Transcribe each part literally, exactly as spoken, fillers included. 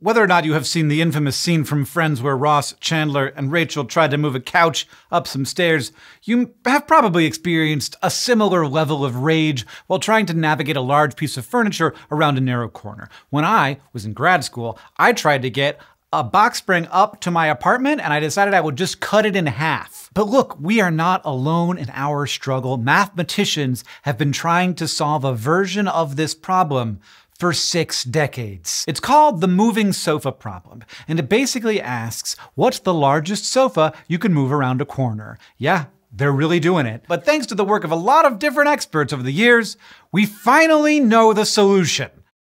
Whether or not you have seen the infamous scene from Friends where Ross, Chandler, and Rachel tried to move a couch up some stairs, you have probably experienced a similar level of rage while trying to navigate a large piece of furniture around a narrow corner. When I was in grad school, I tried to get a box spring up to my apartment, and I decided I would just cut it in half. But look, we are not alone in our struggle. Mathematicians have been trying to solve a version of this problem for six decades. It's called the moving sofa problem, and it basically asks, what's the largest sofa you can move around a corner? Yeah, they're really doing it. But thanks to the work of a lot of different experts over the years, we finally know the solution.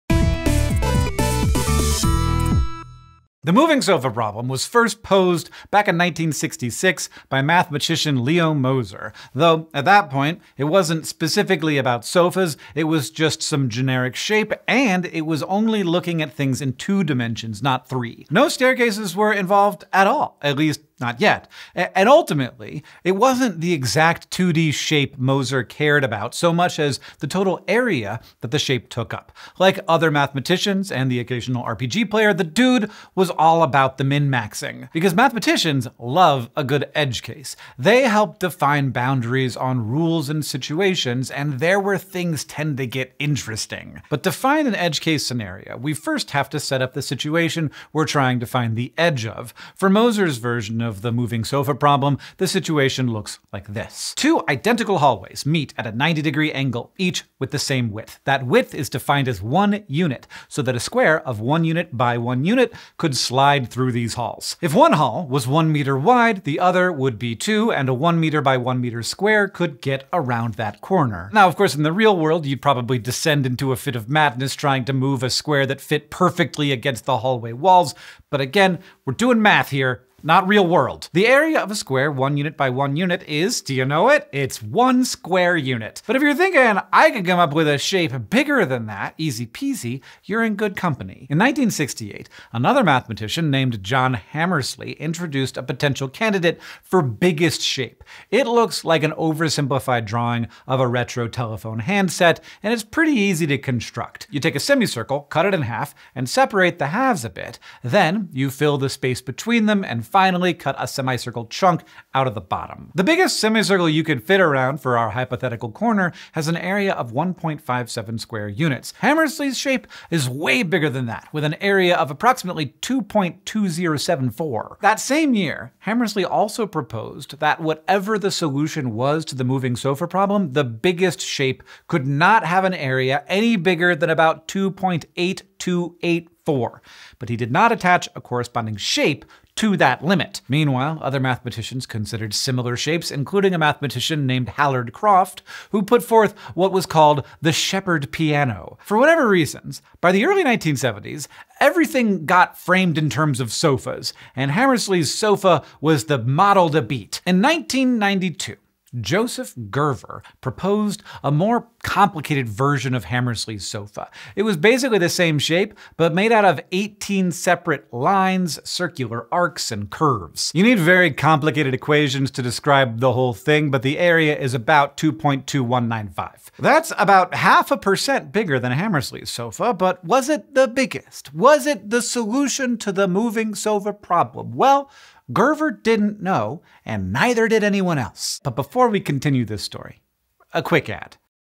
The moving sofa problem was first posed back in nineteen sixty-six by mathematician Leo Moser, though at that point it wasn't specifically about sofas, it was just some generic shape, and it was only looking at things in two dimensions, not three. No staircases were involved at all, at least not yet. And ultimately, it wasn't the exact two D shape Moser cared about so much as the total area that the shape took up. Like other mathematicians and the occasional R P G player, the dude was all about the min-maxing. Because mathematicians love a good edge case. They help define boundaries on rules and situations, and there where things tend to get interesting. But to find an edge case scenario, we first have to set up the situation we're trying to find the edge of. For Moser's version of the moving sofa problem, the situation looks like this. Two identical hallways meet at a ninety degree angle, each with the same width. That width is defined as one unit, so that a square of one unit by one unit could slide through these halls. If one hall was one meter wide, the other would be two, and a one meter by one meter square could get around that corner. Now, of course, in the real world, you'd probably descend into a fit of madness trying to move a square that fit perfectly against the hallway walls, but again, we're doing math here, not real world. The area of a square, one unit by one unit, is, do you know it? It's one square unit. But if you're thinking, I could come up with a shape bigger than that, easy peasy, you're in good company. In nineteen sixty-eight, another mathematician named John Hammersley introduced a potential candidate for biggest shape. It looks like an oversimplified drawing of a retro telephone handset, and it's pretty easy to construct. You take a semicircle, cut it in half, and separate the halves a bit. Then you fill the space between them and finally cut a semicircle chunk out of the bottom. The biggest semicircle you could fit around for our hypothetical corner has an area of one point five seven square units. Hammersley's shape is way bigger than that, with an area of approximately two point two zero seven four. That same year, Hammersley also proposed that whatever the solution was to the moving sofa problem, the biggest shape could not have an area any bigger than about two point eight two eight four. But he did not attach a corresponding shape to that limit. Meanwhile, other mathematicians considered similar shapes, including a mathematician named Hallard Croft, who put forth what was called the Shepherd piano. For whatever reasons, by the early nineteen seventies, everything got framed in terms of sofas, and Hammersley's sofa was the model to beat. In nineteen ninety-two, Joseph Gerver proposed a more complicated version of Hammersley's sofa. It was basically the same shape, but made out of eighteen separate lines, circular arcs, and curves. You need very complicated equations to describe the whole thing, but the area is about two point two one nine five. That's about half a percent bigger than Hammersley's sofa, but was it the biggest? Was it the solution to the moving sofa problem? Well, Gerver didn't know, and neither did anyone else. But before we continue this story, a quick ad.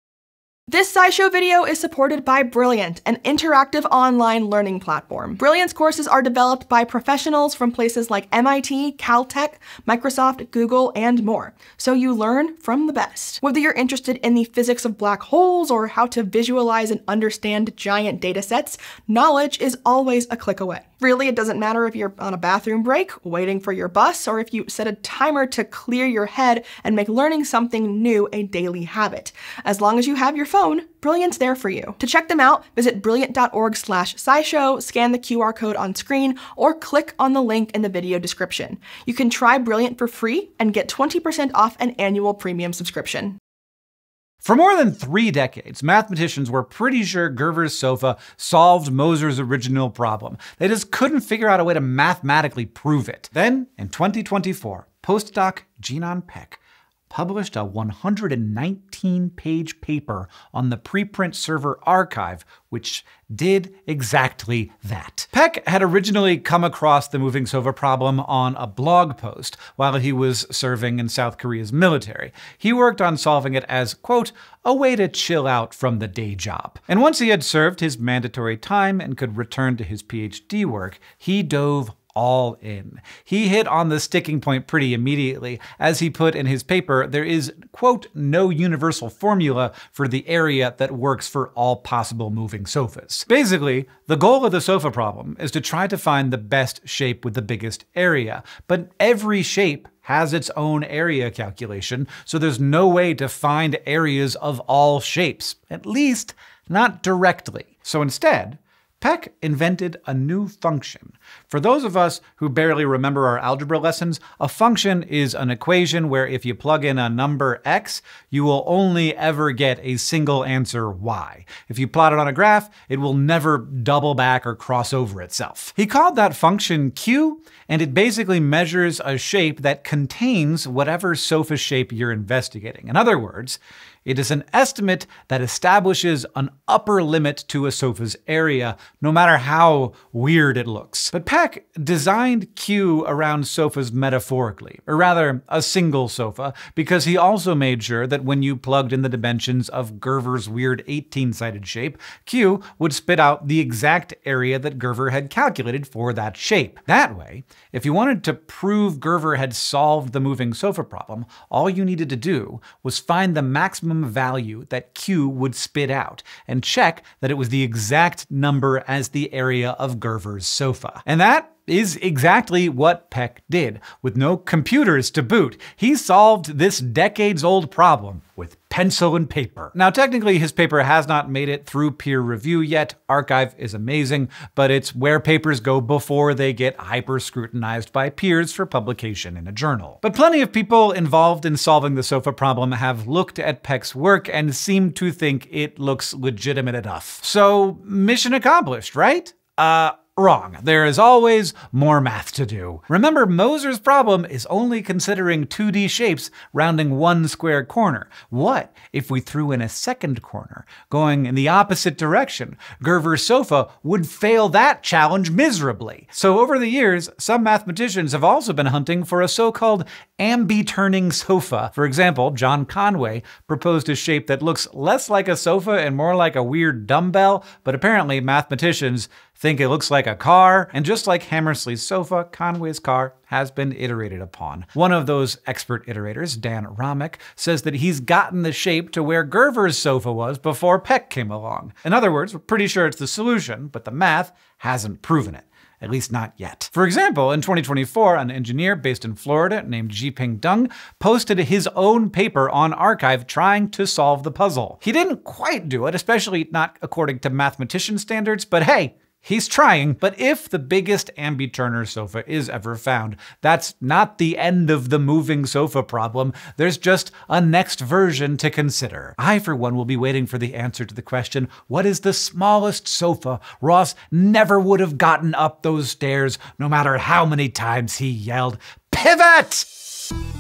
This SciShow video is supported by Brilliant, an interactive online learning platform. Brilliant's courses are developed by professionals from places like M I T, Caltech, Microsoft, Google, and more. So you learn from the best. Whether you're interested in the physics of black holes or how to visualize and understand giant data sets, knowledge is always a click away. Really, it doesn't matter if you're on a bathroom break, waiting for your bus, or if you set a timer to clear your head and make learning something new a daily habit. As long as you have your phone, Brilliant's there for you. To check them out, visit brilliant dot org slash scishow, scan the Q R code on screen, or click on the link in the video description. You can try Brilliant for free and get twenty percent off an annual premium subscription. For more than three decades, mathematicians were pretty sure Gerver's sofa solved Moser's original problem. They just couldn't figure out a way to mathematically prove it. Then, in twenty twenty-four, postdoc Jinan Peck published a one hundred nineteen page paper on the preprint server archive, which did exactly that. Peck had originally come across the moving sofa problem on a blog post while he was serving in South Korea's military. He worked on solving it as, quote, a way to chill out from the day job. And once he had served his mandatory time and could return to his PhD work, he dove all in. He hit on the sticking point pretty immediately. As he put in his paper, there is, quote, no universal formula for the area that works for all possible moving sofas. Basically, the goal of the sofa problem is to try to find the best shape with the biggest area. But every shape has its own area calculation, so there's no way to find areas of all shapes, at least not directly. So instead, Peck invented a new function. For those of us who barely remember our algebra lessons, a function is an equation where if you plug in a number x, you will only ever get a single answer y. If you plot it on a graph, it will never double back or cross over itself. He called that function Q, and it basically measures a shape that contains whatever sofa shape you're investigating. In other words, it is an estimate that establishes an upper limit to a sofa's area, no matter how weird it looks. But Peck designed Q around sofas metaphorically, or rather, a single sofa, because he also made sure that when you plugged in the dimensions of Gerver's weird eighteen-sided shape, Q would spit out the exact area that Gerver had calculated for that shape. That way, if you wanted to prove Gerver had solved the moving sofa problem, all you needed to do was find the maximum value that Q would spit out, and check that it was the exact number as the area of Gerver's sofa. And that is exactly what Peck did. With no computers to boot, he solved this decades-old problem with pencil and paper. Now, technically, his paper has not made it through peer review yet. Archive is amazing, but it's where papers go before they get hyper-scrutinized by peers for publication in a journal. But plenty of people involved in solving the sofa problem have looked at Peck's work and seem to think it looks legitimate enough. So, mission accomplished, right? Uh, Wrong. There is always more math to do. Remember, Moser's problem is only considering two D shapes rounding one square corner. What if we threw in a second corner, going in the opposite direction? Gerver's sofa would fail that challenge miserably. So over the years, some mathematicians have also been hunting for a so-called ambi-turning sofa. For example, John Conway proposed a shape that looks less like a sofa and more like a weird dumbbell, but apparently mathematicians think it looks like a car, and just like Hammersley's sofa, Conway's car has been iterated upon. One of those expert iterators, Dan Romick, says that he's gotten the shape to where Gerver's sofa was before Peck came along. In other words, we're pretty sure it's the solution, but the math hasn't proven it. At least not yet. For example, in twenty twenty-four, an engineer based in Florida named Jiping Deng posted his own paper on Archive trying to solve the puzzle. He didn't quite do it, especially not according to mathematician standards, but hey, he's trying. But if the biggest ambi-turner sofa is ever found, that's not the end of the moving sofa problem. There's just a next version to consider. I, for one, will be waiting for the answer to the question, what is the smallest sofa Ross never would have gotten up those stairs, no matter how many times he yelled, "Pivot!"